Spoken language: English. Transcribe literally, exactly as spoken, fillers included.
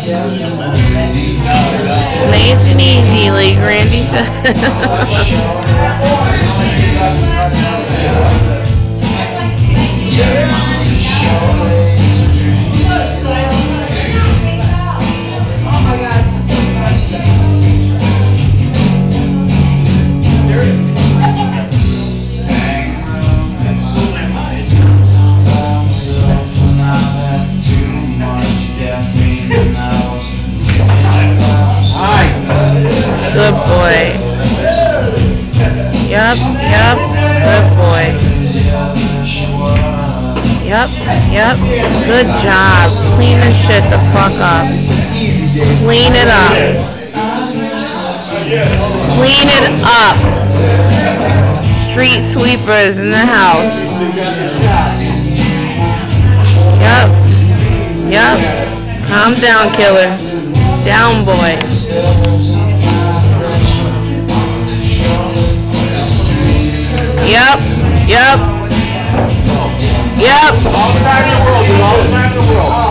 Nice and easy, like Randy said. Good boy. Yup, yup. Good boy. Yup, yup. Good job. Clean this shit the fuck up. Clean it up. Clean it up. Street sweepers in the house. Yup. Yup. Calm down, killers. Down, boy. Yep, yep, yep. All the time in the world, all the time in the world.